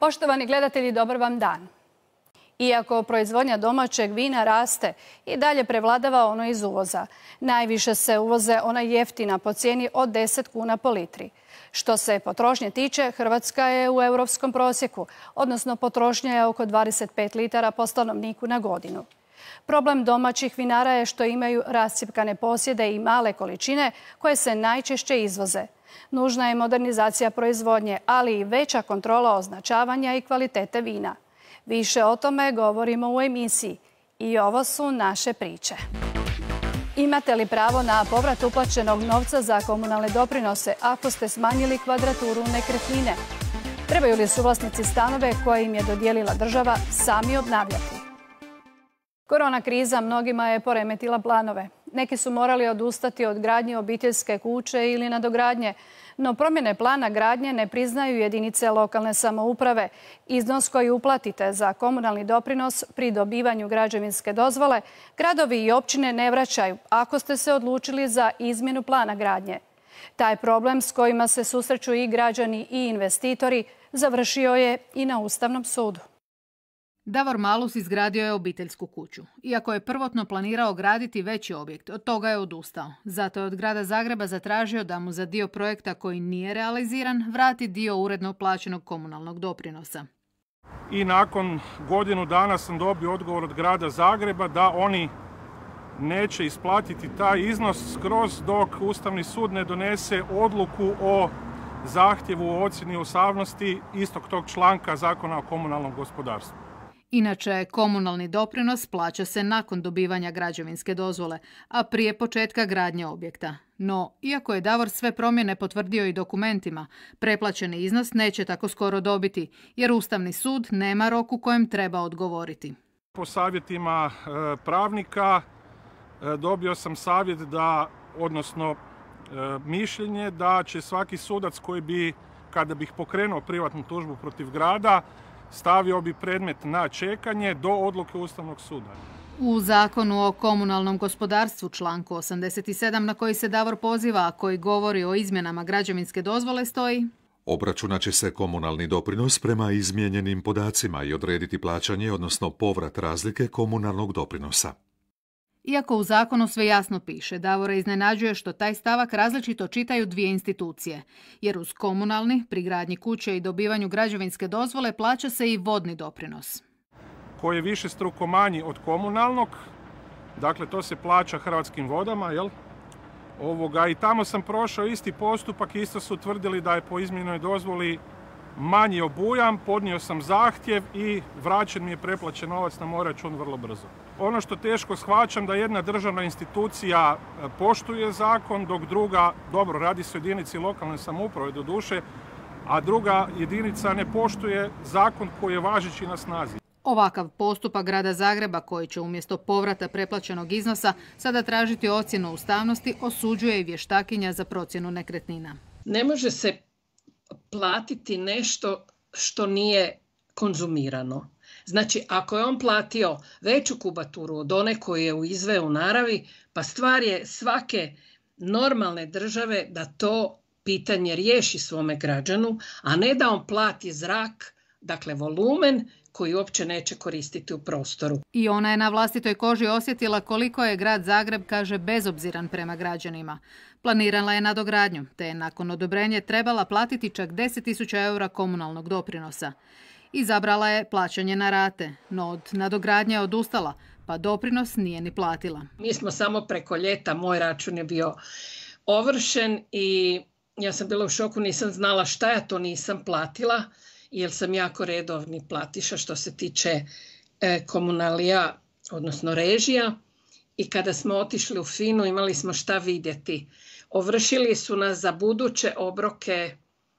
Poštovani gledatelji, dobar vam dan. Iako proizvodnja domaćeg vina raste, i dalje prevladava ono iz uvoza. Najviše se uvoze ona jeftina po cijeni od 10 kuna po litri. Što se potrošnje tiče, Hrvatska je u europskom prosjeku, odnosno potrošnja je oko 25 litara po stanovniku na godinu. Problem domaćih vinara je što imaju rascjepkane posjede i male količine koje se najčešće izvoze. Nužna je modernizacija proizvodnje, ali i veća kontrola označavanja i kvalitete vina. Više o tome govorimo u emisiji. I ovo su naše priče. Imate li pravo na povrat uplaćenog novca za komunalne doprinose ako ste smanjili kvadraturu nekretnine? Trebaju li suvlasnici stanove koje im je dodijelila država sami obnavljati? Korona kriza mnogima je poremetila planove. Neki su morali odustati od gradnje obiteljske kuće ili nadogradnje, no promjene plana gradnje ne priznaju jedinice lokalne samouprave. Iznos koji uplatite za komunalni doprinos pri dobivanju građevinske dozvole, gradovi i općine ne vraćaju ako ste se odlučili za izmjenu plana gradnje. Taj problem s kojima se susreću i građani i investitori završio je i na Ustavnom sudu. Davor Malus izgradio je obiteljsku kuću. Iako je prvotno planirao graditi veći objekt, od toga je odustao. Zato je od grada Zagreba zatražio da mu za dio projekta koji nije realiziran vrati dio uredno plaćenog komunalnog doprinosa. I nakon godinu dana sam dobio odgovor od grada Zagreba da oni neće isplatiti taj iznos skroz dok Ustavni sud ne donese odluku o zahtjevu o ocjeni ustavnosti istog tog članka Zakona o komunalnom gospodarstvu. Inače, komunalni doprinos plaća se nakon dobivanja građevinske dozvole, a prije početka gradnje objekta. No, iako je Davor sve promjene potvrdio i dokumentima, preplaćeni iznos neće tako skoro dobiti, jer Ustavni sud nema rok u kojem treba odgovoriti. Po savjetima pravnika dobio sam savjet odnosno mišljenje da će svaki sudac koji bi, kada bih pokrenuo privatnu tužbu protiv grada, stavio bi predmet na čekanje do odluke Ustavnog suda. U Zakonu o komunalnom gospodarstvu članku 87 na koji se Davor poziva, a koji govori o izmjenama građevinske dozvole, stoji: obračunat će se komunalni doprinos prema izmijenjenim podacima i odrediti plaćanje, odnosno povrat razlike komunalnog doprinosa. Iako u zakonu sve jasno piše, Davora iznenađuje što taj stavak različito čitaju dvije institucije, jer uz komunalni, pri gradnji kuće i dobivanju građevinske dozvole plaća se i vodni doprinos. Koji je višestruko manji od komunalnog, dakle to se plaća Hrvatskim vodama, I tamo sam prošao isti postupak, isto su tvrdili da je po izmjenjenoj dozvoli manji obujam, podnio sam zahtjev i vraćen mi je preplaćen novac na moj račun vrlo brzo. Ono što teško shvaćam da jedna državna institucija poštuje zakon, dok druga, dobro, radi se o jedinici lokalne samouprave doduše, a druga jedinica ne poštuje zakon koji je važeći na snazi. Ovakav postupak grada Zagreba, koji će umjesto povrata preplaćenog iznosa sada tražiti ocjenu ustavnosti, osuđuje i vještakinja za procjenu nekretnina. Ne može se platiti nešto što nije konzumirano. Znači, ako je on platio veću kubaturu od one koju je izveo u naravi, pa stvar je svake normalne države da to pitanje riješi svome građanu, a ne da on plati zrak, dakle volumen, koji uopće neće koristiti u prostoru. I ona je na vlastitoj koži osjetila koliko je grad Zagreb, kaže, bezobziran prema građanima. Planirala je nadogradnju, te je nakon odobrenja trebala platiti čak 10.000 eura komunalnog doprinosa. Izabrala je plaćanje na rate, no od nadogradnje je odustala, pa doprinos nije ni platila. Mi smo samo preko ljeta, moj račun je bio ovršen i ja sam bila u šoku, nisam znala šta ja to nisam platila, jer sam jako redovni platiša što se tiče komunalija, odnosno režija. I kada smo otišli u FINU imali smo šta vidjeti. Ovršili su nas za buduće obroke,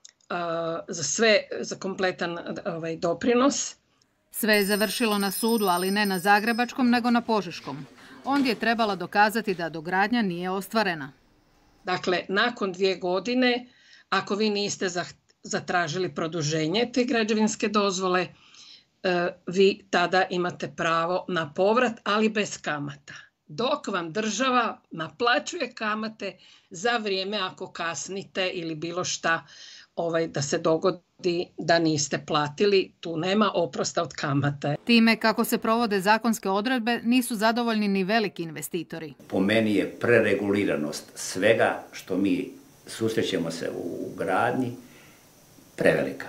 za kompletan doprinos. Sve je završilo na sudu, ali ne na zagrebačkom, nego na požeškom. Ondje je trebala dokazati da dogradnja nije ostvarena. Dakle, nakon 2 godine, ako vi niste zatražili produženje te građevinske dozvole, vi tada imate pravo na povrat, ali bez kamata. Dok vam država naplaćuje kamate za vrijeme ako kasnite ili bilo šta da se dogodi da niste platili, tu nema oprosta od kamate. Time kako se provode zakonske odredbe nisu zadovoljni ni veliki investitori. Po meni je prereguliranost svega što mi susrećemo se u gradnji prevelika.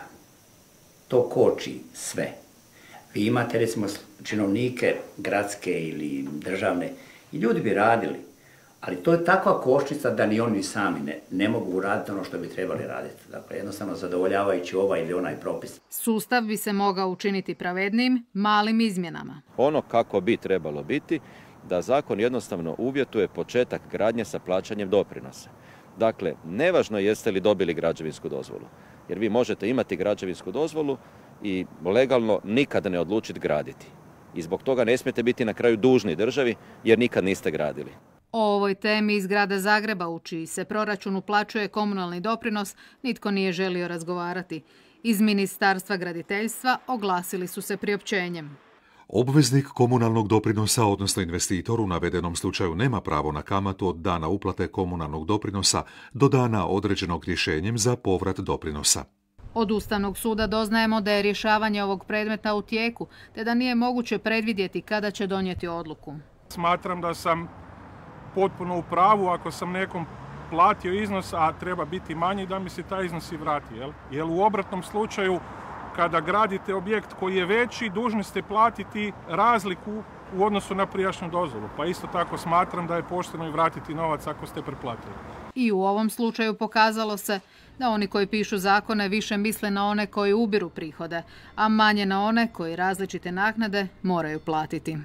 To koči sve. Vi imate recimo činovnike gradske ili državne i ljudi bi radili, ali to je takva kočnica da ni oni sami ne mogu raditi ono što bi trebali raditi. Dakle, jednostavno zadovoljavajući ovaj ili onaj propis. Sustav bi se mogao učiniti pravednijim malim izmjenama. Ono kako bi trebalo biti da zakon jednostavno uvjetuje početak gradnje sa plaćanjem doprinosa. Dakle, nevažno jeste li dobili građevinsku dozvolu, jer vi možete imati građevinsku dozvolu i legalno nikad ne odlučiti graditi. I zbog toga ne smijete biti na kraju dužni državi jer nikad niste gradili. O ovoj temi iz grada Zagreba, u čiji se proračun uplaćuje komunalni doprinos, nitko nije želio razgovarati. Iz Ministarstva graditeljstva oglasili su se priopćenjem. Obveznik komunalnog doprinosa, odnosno investitor, u navedenom slučaju nema pravo na kamatu od dana uplate komunalnog doprinosa do dana određenog rješenjem za povrat doprinosa. Od Ustavnog suda doznajemo da je rješavanje ovog predmeta u tijeku, te da nije moguće predvidjeti kada će donijeti odluku. Smatram da sam potpuno u pravu ako sam nekom platio iznos, a treba biti manji, da mi se taj iznos i vrati. Jer u obratnom slučaju, kada gradite objekt koji je veći, dužni ste platiti razliku u odnosu na prijašnju dozvolu. Pa isto tako smatram da je pošteno i vratiti novac ako ste preplatili. I u ovom slučaju pokazalo se da oni koji pišu zakone više misle na one koji ubiru prihode, a manje na one koji različite naknade moraju platiti.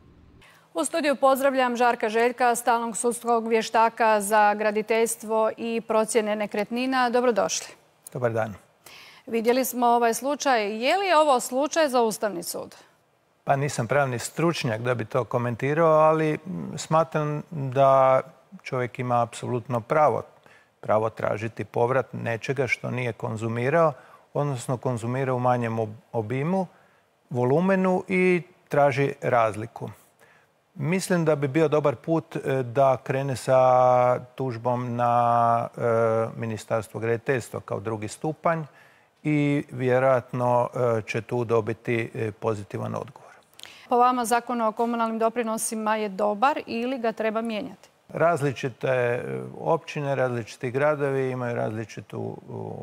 U studiju pozdravljam Žarka Željka, stalnog sudskog vještaka za graditeljstvo i procjene nekretnina. Dobrodošli. Dobar dan. Vidjeli smo ovaj slučaj. Je li ovo slučaj za Ustavni sud? Pa nisam pravni stručnjak da bi to komentirao, ali smatram da čovjek ima apsolutno pravo tražiti povrat nečega što nije konzumirao, odnosno konzumirao u manjem obimu, volumenu i traži razliku. Mislim da bi bio dobar put da krene sa tužbom na Ministarstvo graditeljstva kao drugi stupanj i vjerojatno će tu dobiti pozitivan odgovor. Po vama Zakon o komunalnim doprinosima je dobar ili ga treba mijenjati? Različite općine, različiti gradovi imaju različitu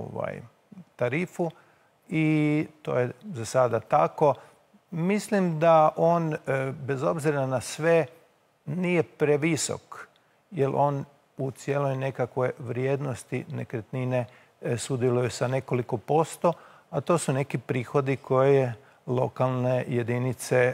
tarifu i to je za sada tako. Mislim da on, bez obzira na sve, nije previsok, jer on u cijeloj nekakvoj vrijednosti nekretnine sudjeluje sa nekoliko posto, a to su neki prihodi koje lokalne jedinice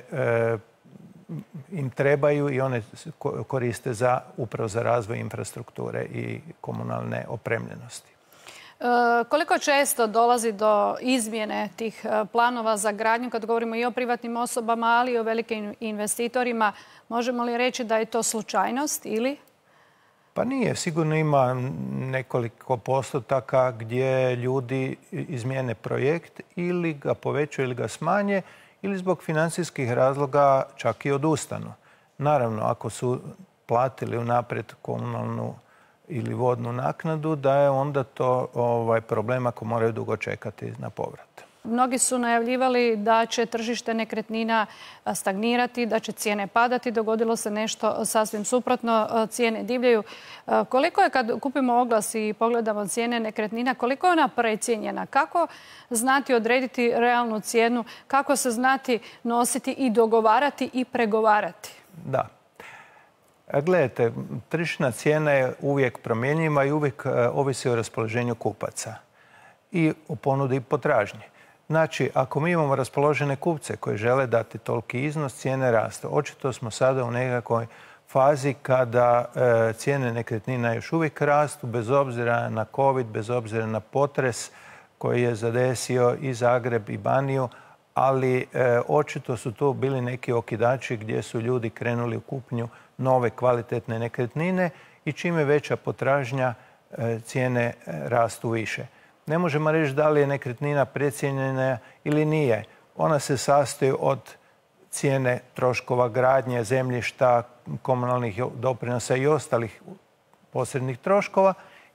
im trebaju i one koriste upravo za razvoj infrastrukture i komunalne opremljenosti. Koliko često dolazi do izmjene tih planova za gradnju, kad govorimo i o privatnim osobama, ali i o velikim investitorima? Možemo li reći da je to slučajnost ili? Pa nije. Sigurno ima nekoliko postotaka gdje ljudi izmijene projekt ili ga povećaju ili ga smanje ili zbog financijskih razloga čak i odustanu. Naravno, ako su platili unaprijed komunalnu ili vodnu naknadu, da je onda to problem ako moraju dugo čekati na povrat. Mnogi su najavljivali da će tržište nekretnina stagnirati, da će cijene padati. Dogodilo se nešto sasvim suprotno, cijene divljaju. Koliko je, kad kupimo oglas i pogledamo cijene nekretnina, koliko je ona precijenjena? Kako znati odrediti realnu cijenu? Kako se znati nositi i dogovarati i pregovarati? Da. Gledajte, tržišna cijena je uvijek promjenjiva i uvijek ovisi o raspoloženju kupaca i o ponudi i potražnji. Znači, ako mi imamo raspoložene kupce koji žele dati toliki iznos, cijene rastu. Očito smo sada u nekakvoj fazi kada cijene nekretnina još uvijek rastu, bez obzira na COVID, bez obzira na potres koji je zadesio i Zagreb i Baniju, ali očito su tu bili neki okidači gdje su ljudi krenuli u kupnju nove kvalitetne nekretnine i čim je veća potražnja, cijene rastu više. Ne možemo reći da li je nekretnina precijenjena ili nije. Ona se sastoji od cijene troškova gradnje, zemljišta, komunalnih doprinosa i ostalih posrednih troškova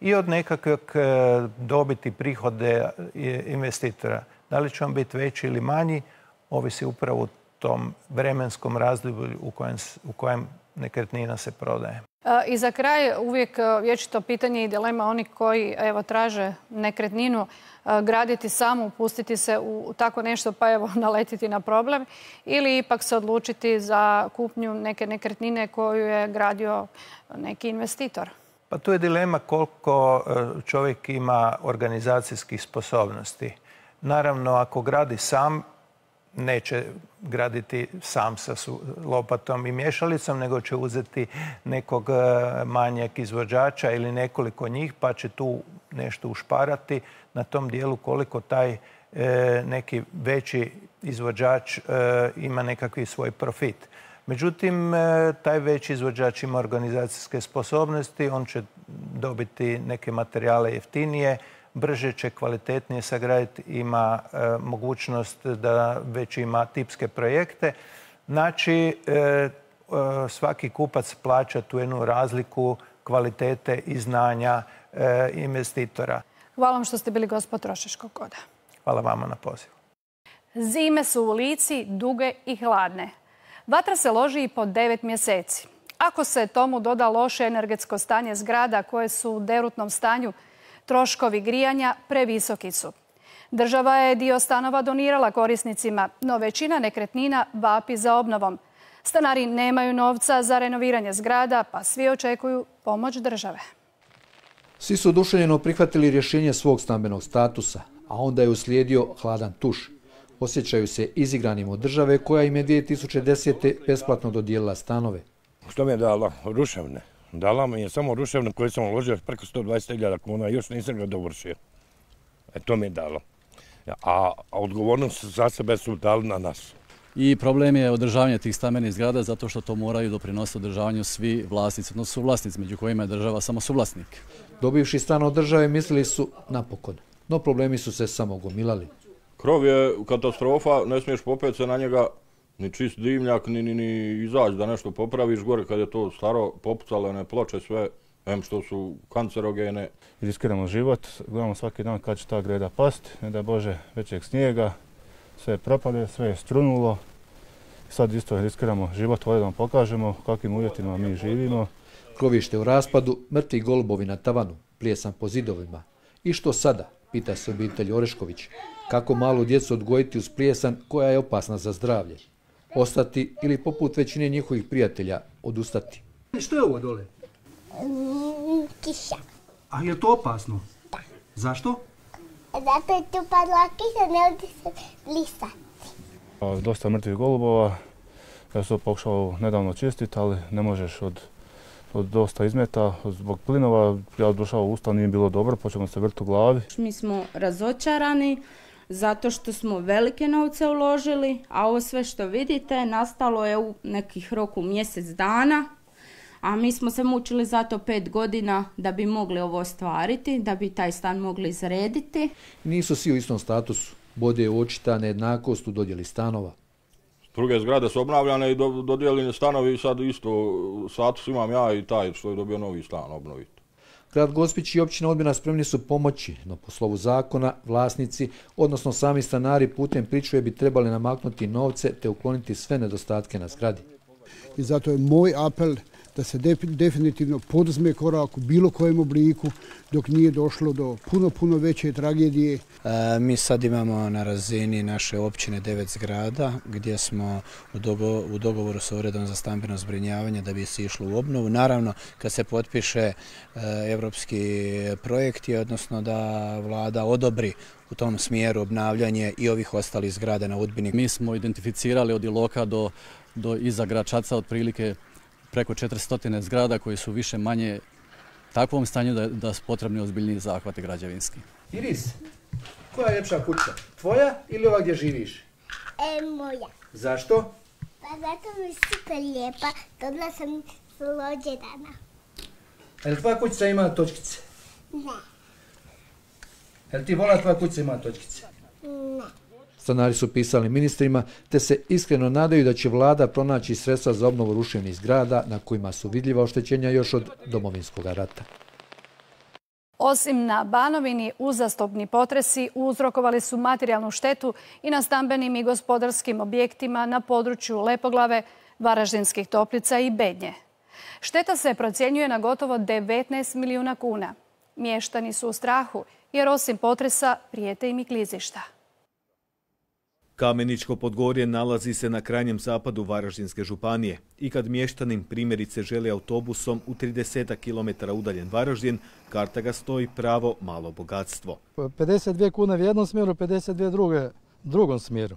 i od nekakvog dobiti prihode investitora. Da li će on biti veći ili manji, ovisi upravo u tom vremenskom razdoblju u kojem nekretnina se prodaje. I za kraj uvijek vječito pitanje i dilema onih koji traže nekretninu, graditi samu, upustiti se u tako nešto pa naletiti na problem ili ipak se odlučiti za kupnju neke nekretnine koju je gradio neki investitor. Pa tu je dilema koliko čovjek ima organizacijskih sposobnosti. Naravno, ako gradi sam, neće graditi sam sa lopatom i mješalicom, nego će uzeti nekog manjeg izvođača ili nekoliko njih, pa će tu nešto ušparati na tom dijelu koliko taj neki veći izvođač ima nekakvi svoj profit. Međutim, taj veći izvođač ima organizacijske sposobnosti, on će dobiti neke materijale jeftinije, brže će, kvalitetnije sagraditi, ima mogućnost da već ima tipske projekte. Znači, svaki kupac plaća tu jednu razliku kvalitete i znanja investitora. Hvala vam što ste bili gost Potrošačkog koda. Hvala vama na pozivu. Zime su u Lici duge i hladne. Vatra se loži i po 9 mjeseci. Ako se tomu doda loše energetsko stanje zgrada koje su u derutnom stanju, troškovi grijanja previsoki su. Država je dio stanova donirala korisnicima, no većina nekretnina vapi za obnovom. Stanari nemaju novca za renoviranje zgrada, pa svi očekuju pomoć države. Svi su oduševljeno prihvatili rješenje svog stambenog statusa, a onda je uslijedio hladan tuš. Osjećaju se izigranim od države koja im je 2010. besplatno dodijelila stanove. Što mi je dala? Ruševne. Dala mi je samo ruševne koje sam uložio preko 120.000 kuna, još nisam ga dovršio. To mi je dalo. A odgovornost za sebe su dali na nas. I problem je održavanje tih stambenih zgrada zato što to moraju doprinositi održavanju svi vlasnici, odnosno suvlasnici, među kojima je država samo suvlasnik. Dobivši stan od države mislili su napokon, no problemi su se samo gomilali. Krov je katastrofa, ne smiješ popeti se na njega, ni čist dimnjak, ni izaći da nešto popraviš gore kad je to staro, popucalene ploče sve, što su kancerogene. Riskiramo život, gledamo svaki dan kad će ta greda pasti, ne da Bože većeg snijega, sve propade, sve je strunulo. Sad isto riskiramo život, ovdje da vam pokažemo u kakvim uvjetima mi živimo. Krovište u raspadu, mrtvi golubovi na tavanu, plijesan po zidovima. I što sada, pita se obitelj Orešković, kako malu djecu odgojiti uz plijesan koja je opasna za zdravlje? Ostati ili poput većine njihovih prijatelja odustati? Što je ovo dole? Kiša. A je to opasno? Da. Zašto? Zato je tu padla kiša, ne ovdje se blisati. Dosta mrtvih golubova. Ja sam pokušao nedavno čistiti, ali ne možeš od dosta izmeta. Zbog plinova ja došao u usta, nije bilo dobro, počelo se vrti u glavi. Mi smo razočarani zato što smo velike novce uložili, a ovo sve što vidite nastalo je u nekih roku mjesec dana. A mi smo se mučili za to 5 godina da bi mogli ovo ostvariti, da bi taj stan mogli izrediti. Nisu svi u istom statusu. Bode je očita nejednakost u dodjeli stanova. Druge zgrade su obnavljane i dodijeljeni stanovi i sad isto status imam ja i taj što je dobio novi stan obnoviti. Grad Gospić i općina Udbina spremni su pomoći, no po slovu zakona vlasnici, odnosno sami stanari putem pričuve bi trebali namaknuti novce te ukloniti sve nedostatke na zgradi. I zato je moj apel da se definitivno poduzme korak u bilo kojem obliku dok nije došlo do puno veće tragedije. Mi sad imamo na razini naše općine 9 zgrada gdje smo u dogovoru sa Uredom za stambeno zbrinjavanje da bi se išlo u obnovu. Naravno, kad se potpiše evropski projekti, odnosno da vlada odobri u tom smjeru obnavljanje i ovih ostalih zgrada na Udbini. Mi smo identificirali od Iloka do iza Gračaca otprilike preko 400 zgrada koji su više manje takvom stanju da su potrebni ozbiljniji zahvati građevinski. Iris, koja je ljepša kuća? Tvoja ili ova gdje živiš? Moja. Zašto? Pa zato mi je super lijepa, dobila sam rođendana. Je li tvoja kućica ima točkice? Ne. Je li ti vola tvoja kućica ima točkice? Ne. Stanari su pisali ministrima te se iskreno nadaju da će vlada pronaći sredstva za obnovu ruševnih zgrada na kojima su vidljiva oštećenja još od Domovinskog rata. Osim na Banovini, uzastopni potresi uzrokovali su materijalnu štetu i na stambenim i gospodarskim objektima na području Lepoglave, Varaždinskih Toplica i Bednje. Šteta se procjenjuje na gotovo 19 milijuna kuna. Mještani su u strahu jer osim potresa prijete im i klizišta. Kameničko Podgorje nalazi se na krajnjem zapadu Varaždinske županije i kad mještanin primjerice želi autobusom u 30 km udaljen Varaždin, karta ga stoji pravo malo bogatstvo. 52 kune u jednom smjeru, 52 drugom smjeru.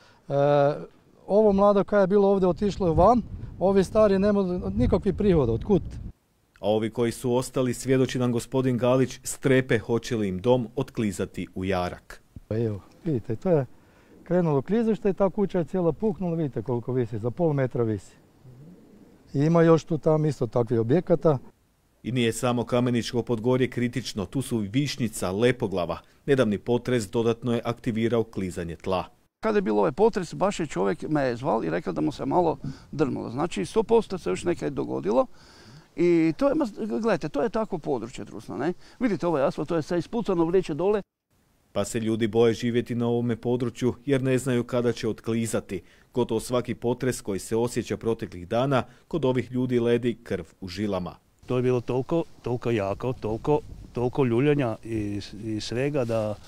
Ovo mlado koje je bilo ovdje otišlo van, ovi stari nemaju nikakvih prihoda, otkud? A ovi koji su ostali, svjedoči nam gospodin Galić, strepe hoće li im dom otklizati u jarak. Evo, vidite, to je krenulo klizište i ta kuća je cijela puknula, vidite koliko visi, za pol metra visi. I ima još tu tam isto takvih objekata. I nije samo Kameničko Podgorje kritično, tu su Višnjica, Lepoglava. Nedavni potres dodatno je aktivirao klizanje tla. Kada je bilo ovaj potres, baš je čovjek me zvao i rekao da mu se malo drmalo. Znači 100% se još nekaj dogodilo. I to je, gledajte, to je tako područje trusno, ne? Vidite ovaj asfalt, to je sve ispucano, vleče dole. Pa se ljudi boje živjeti na ovome području jer ne znaju kada će otklizati. Gotovo svaki potres koji se osjeća proteklih dana kod ovih ljudi ledi krv u žilama. To je bilo toliko jako, toliko ljuljanja i svega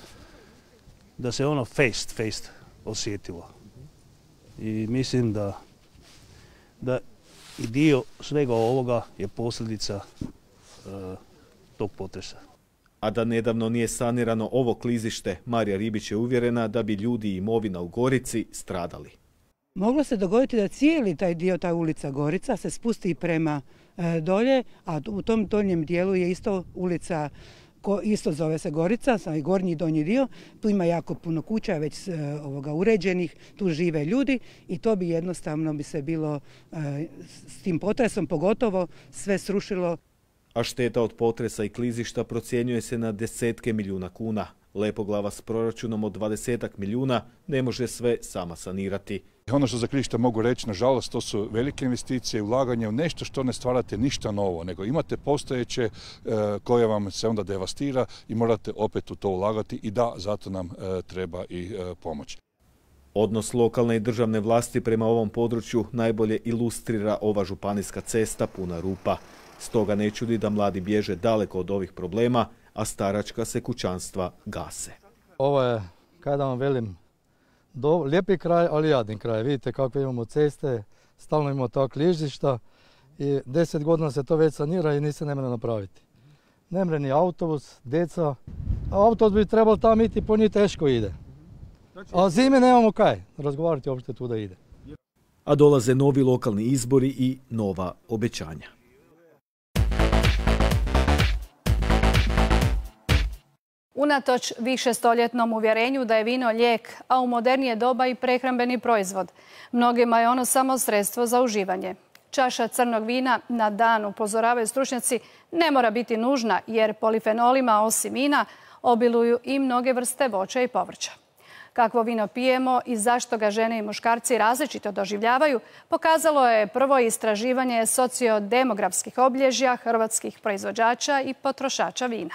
da se ono faced osjetilo. I mislim da i dio svega ovoga je posljedica tog potresa. A da nedavno nije sanirano ovo klizište, Marija Ribić je uvjerena da bi ljudi i imovina u Gorici stradali. Moglo se dogoditi da cijeli taj dio, ta ulica Gorica, se spusti prema dolje, a u tom donjem dijelu je isto ulica, isto zove se Gorica, sam gornji i donji dio. Tu ima jako puno kuća već uređenih, tu žive ljudi i to bi jednostavno bi se bilo s tim potresom pogotovo sve srušilo. A šteta od potresa i klizišta procjenjuje se na desetke milijuna kuna. Lepoglava s proračunom od 20 milijuna ne može sve sama sanirati. Ono što za klizišta mogu reći, nažalost, to su velike investicije, ulaganje u nešto što ne stvarate ništa novo, nego imate postojeće koje vam se onda devastira i morate opet u to ulagati i da, zato nam treba i pomoć. Odnos lokalne i državne vlasti prema ovom području najbolje ilustrira ova županijska cesta puna rupa. Stoga ne čudi da mladi bježe daleko od ovih problema, a staračka se kućanstva gase. Ovo je, kada vam velim, lijepi kraj, ali jadni kraj. Vidite kakve imamo ceste, stalno imamo ta klizišta i 10 godina se to već sanira i nisi ne mre napraviti. Ne mre ni autobus, djeca, a autobus bi trebalo tamo iti, po njih teško ide. A zime nemamo kaj razgovarati uopšte tu da ide. A dolaze novi lokalni izbori i nova obećanja. Unatoč višestoljetnom uvjerenju da je vino lijek, a u modernije doba i prehrambeni proizvod, mnogima je ono samo sredstvo za uživanje. Čaša crnog vina na dan, upozoravaju stručnjaci, ne mora biti nužna jer polifenolima osim vina obiluju i mnoge vrste voća i povrća. Kakvo vino pijemo i zašto ga žene i muškarci različito doživljavaju, pokazalo je prvo istraživanje sociodemografskih obilježja hrvatskih proizvođača i potrošača vina.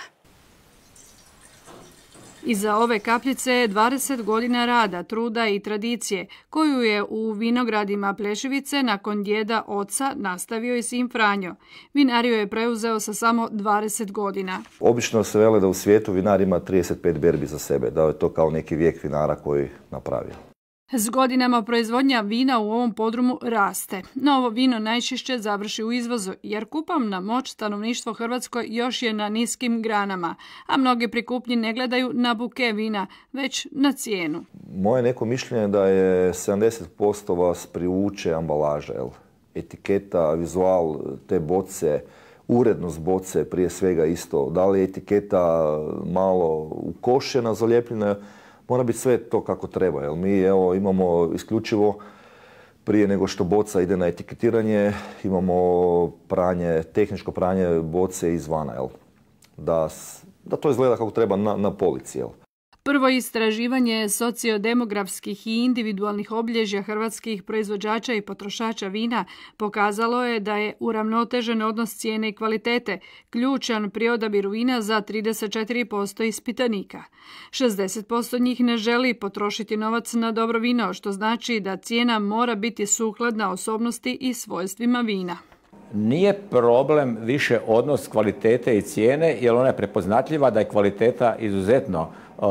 Iza ove kapljice je 20 godina rada, truda i tradicije, koju je u vinogradima Plešivice nakon djeda oca nastavio i sin Franjo. Vinariju je preuzeo sa samo 20 godina. Obično se vele da u svijetu vinar ima 35 berbi za sebe, da je to kao neki vijek vinara koji napravio. S godinama proizvodnja vina u ovom podrumu raste. No ovo vino najčešće završi u izvozu, jer kupovna moć stanovništva u Hrvatskoj još je na niskim granama, a mnogi pri kupnji ne gledaju na buke vina, već na cijenu. Moje neko mišljenje da je 70% vas privuče ambalaža, etiketa, vizual te boce, urednost boce prije svega isto. Da li je etiketa malo ukošena, zalijepljena, mora biti sve to kako treba, jer mi imamo isključivo prije nego što boca ide na etiketiranje, imamo tehničko pranje boce izvana, da to izgleda kako treba na polici. Prvo istraživanje sociodemografskih i individualnih obilježja hrvatskih proizvođača i potrošača vina pokazalo je da je uravnotežen odnos cijene i kvalitete ključan pri odabiru vina za 34% ispitanika. 60% njih ne želi potrošiti novac na dobro vino, što znači da cijena mora biti sukladna osobnosti i svojstvima vina. Nije problem više odnos kvalitete i cijene, jer ona je prepoznatljiva da je kvaliteta izuzetno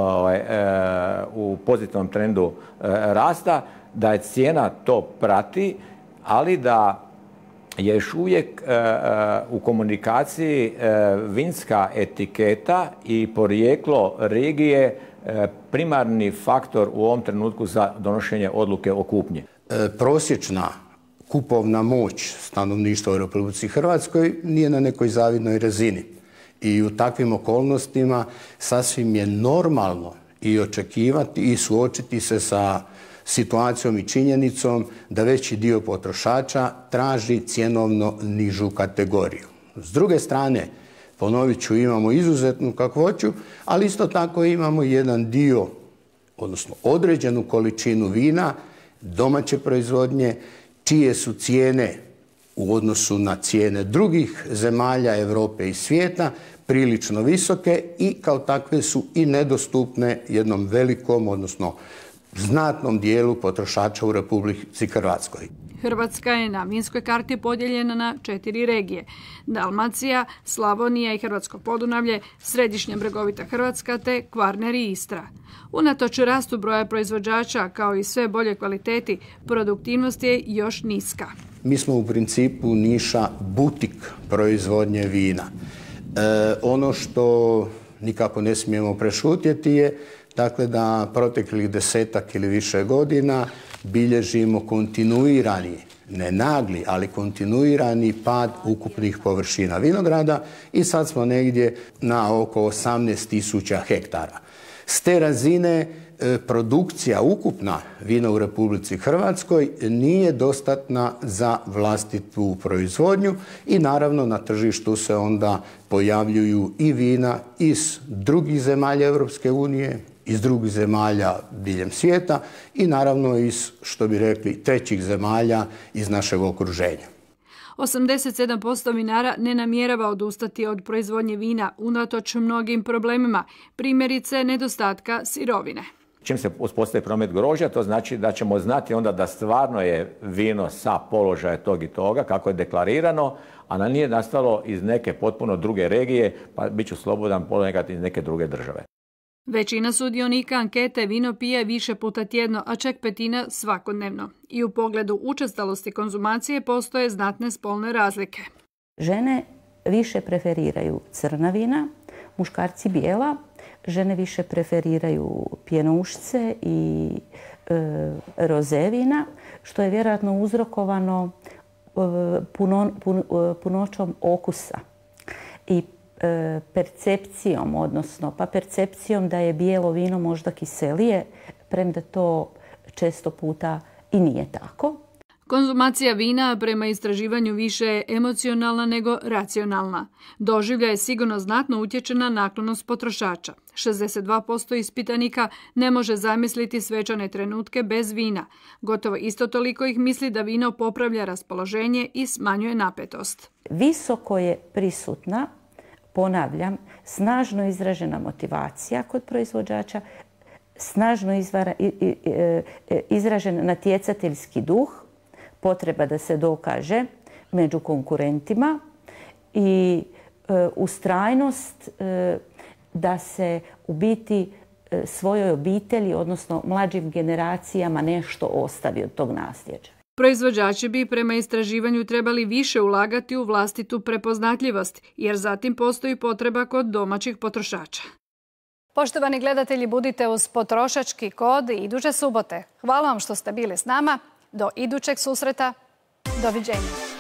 u pozitivnom trendu rasta, da je cijena to prati, ali da je još uvijek u komunikaciji vinska etiketa i porijeklo regije primarni faktor u ovom trenutku za donošenje odluke o kupnji. Prosječna kupovna moć stanovništva u Republici Hrvatskoj nije na nekoj zavidnoj razini. I u takvim okolnostima sasvim je normalno i očekivati i suočiti se sa situacijom i činjenicom da veći dio potrošača traži cjenovno nižu kategoriju. S druge strane, ponovit ću, imamo izuzetnu kakvoću, ali isto tako imamo jedan dio, odnosno određenu količinu vina domaće proizvodnje, čije su cijene u odnosu na cijene drugih zemalja Europe i svijeta prilično visoke i kao takve su i nedostupne jednom velikom, odnosno znatnom dijelu potrošača u Republici Hrvatskoj. Hrvatska je na vinskoj karti podijeljena na 4 regije: Dalmacija, Slavonija i Hrvatsko Podunavlje, Središnja bregovita Hrvatska te Kvarner i Istra. Unatoč rastu broja proizvođača kao i sve bolje kvaliteti, produktivnost je još niska. Mi smo u principu niša butik proizvodnje vina. Ono što nikako ne smijemo prešutjeti je dakle da proteklih 10-ak ili više godina bilježimo kontinuirani, ne nagli, ali kontinuirani pad ukupnih površina vinograda i sad smo negdje na oko 18.000 hektara. S te razine produkcija ukupna vina u Republici Hrvatskoj nije dostatna za vlastitu proizvodnju i naravno na tržištu se onda pojavljuju i vina iz drugih zemalja Europske unije, iz drugih zemalja diljem svijeta i naravno iz, što bi rekli, trećih zemalja iz našeg okruženja. 87% vinara ne namjerava odustati od proizvodnje vina unatoč mnogim problemima, primjerice nedostatka sirovine. Čim se uspostavi promet grožđa, to znači da ćemo znati onda da stvarno je vino sa položaja tog i toga, kako je deklarirano, a da nije nastalo iz neke potpuno druge regije, pa bit ću slobodan ponekad iz neke druge države. Većina sudionika ankete vino pije više puta tjedno, a čak petina svakodnevno. I u pogledu učestalosti konzumacije postoje znatne spolne razlike. Žene više preferiraju crna vina, muškarci bijela, žene više preferiraju pjenoušce i roze vina, što je vjerojatno uzrokovano punoćom okusa i percepcijom, odnosno percepcijom da je bijelo vino možda kiselije, premda to često puta i nije tako. Konzumacija vina prema istraživanju više je emocionalna nego racionalna. Doživljaj sigurno znatno utječe na naklonost potrošača. 62% ispitanika ne može zamisliti svečane trenutke bez vina. Gotovo isto toliko ih misli da vino popravlja raspoloženje i smanjuje napetost. Visoko je prisutna, ponavljam, snažno izražena motivacija kod proizvođača, snažno izražen natjecateljski duh, potreba da se dokaže među konkurentima i ustrajnost da se u biti svojoj obitelji, odnosno mlađim generacijama, nešto ostavi od tog nasljeđa. Proizvođači bi prema istraživanju trebali više ulagati u vlastitu prepoznatljivost, jer zatim postoji potreba kod domaćih potrošača. Poštovani gledatelji, budite uz potrošački kod iduće subote. Hvala vam što ste bili s nama. Do idućeg susreta. Doviđenja.